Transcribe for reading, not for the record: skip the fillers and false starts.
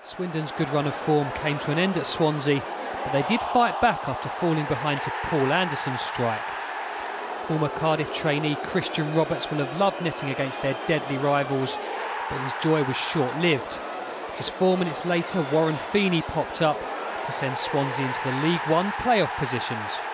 Swindon's good run of form came to an end at Swansea, but they did fight back after falling behind to Paul Anderson's strike. Former Cardiff trainee Christian Roberts will have loved netting against their deadly rivals, but his joy was short-lived. Just 4 minutes later, Warren Feeney popped up to send Swansea into the League One playoff positions.